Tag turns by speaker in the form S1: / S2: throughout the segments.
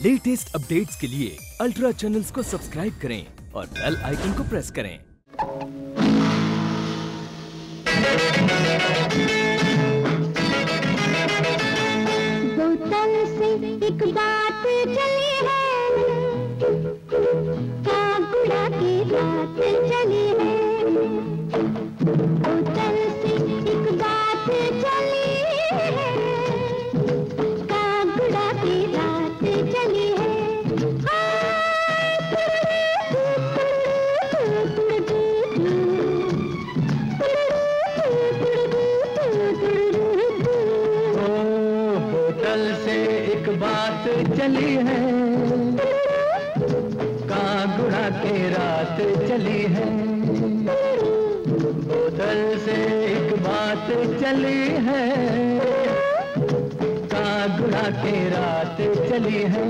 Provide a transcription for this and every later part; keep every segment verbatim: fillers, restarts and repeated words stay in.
S1: Latest updates के लिए ultra channels को सब्सक्राइब करें और बेल आइकन को प्रेस करें।
S2: बोतल से एक बात चली है, कागुड़ा की बात चली है। बोतल से एक बात चली है, कागुड़ा की बात चली है।
S3: से एक बात चली है, कागुड़ा के रात चली है। बोतल से एक बात चली है, कागुड़ा के रात चली है।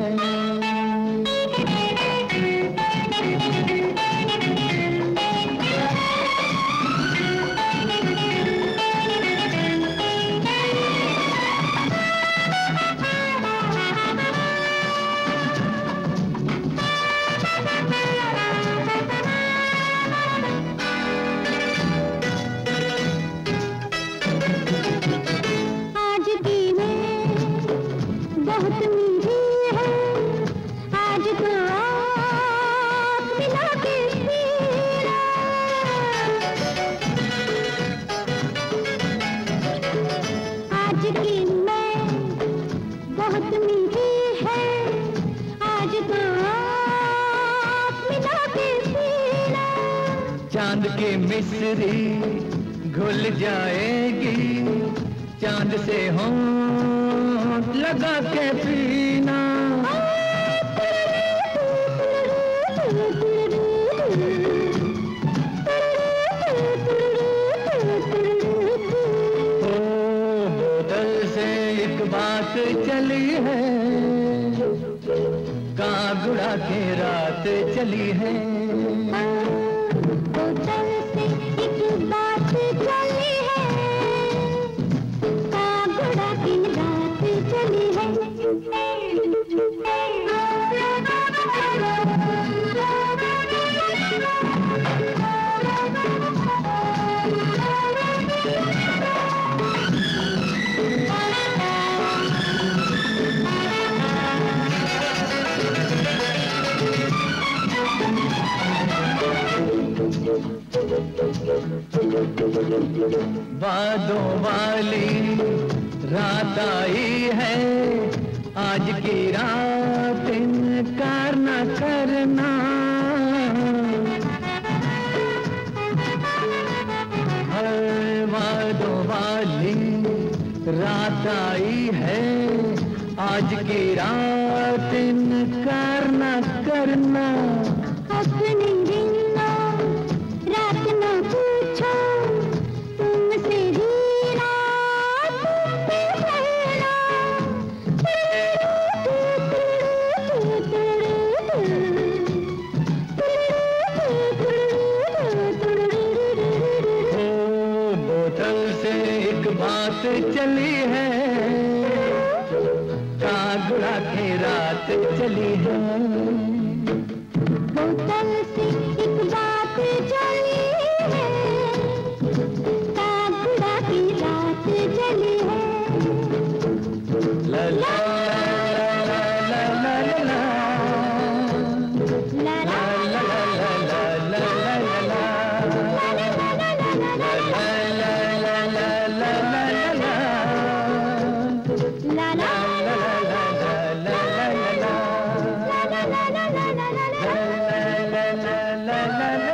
S3: चांद की मिस्री घुल जाएगी, चांद से होंठ लगा के पीना। ओ बोतल से एक बात चली है, कागुड़ा के रात चली है।
S2: बोतल से एक बात चली है, कागुड़ा की रात चली है।
S3: वादों वाली रात आई है, आज की रात इनकार न करना। हर वादों वाली रात आई है, आज की रात इनकार न करना।
S2: अपनी रात न पूछो, तुमसे ही रात कहना।
S3: ओ बोतल से एक बात चली है, कागुड़ा की रात चली है।
S2: बोतल से एक बात चली है, कागुड़ा की रात चली है।
S3: ला ला ला ला ला ला ला ला ला ला ला ला ला la la la